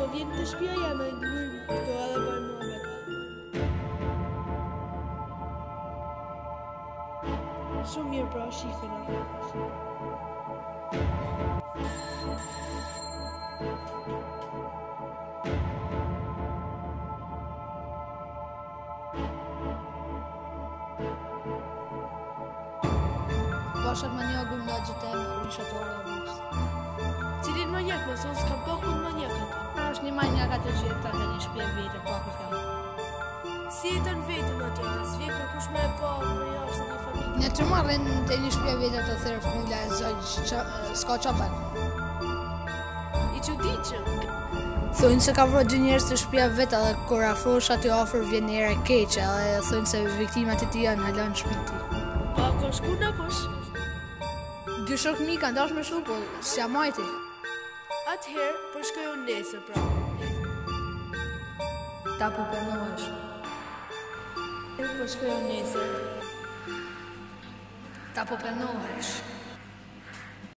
vjen të shtëpia jeme, lujmë këto edhe bëjmë muhabet. Shumë mirë pra, shifina. Pashat më një gëmë në gjithem, isha të arë dhe Cilin manjak, më sonë s'kam pa kun manjakat. është një manjak atë që jetë të një shpje vete, pa këtë kam. Si jetën vetëm atje, s'vje kërkush me e pa, më jashtë një familje. Në të marrin të një shpje vete të thërë pula e zëgjë, s'ka qapen. I çuditshëm. Thonë se ka vrë dy njerëz të shtëpia vetë dhe kur afrosh aty afër vjen një herë keqe dhe thonë se viktimat e tij janë halan në shtëpi. Pa ka shku në posh. Dy shok mi kanë dash me shku, po s'ja majti. Atëherë, përshkoj unë nesër pra. Ta po përnohesh. Përshkoj unë nesër. Ta po përnohesh.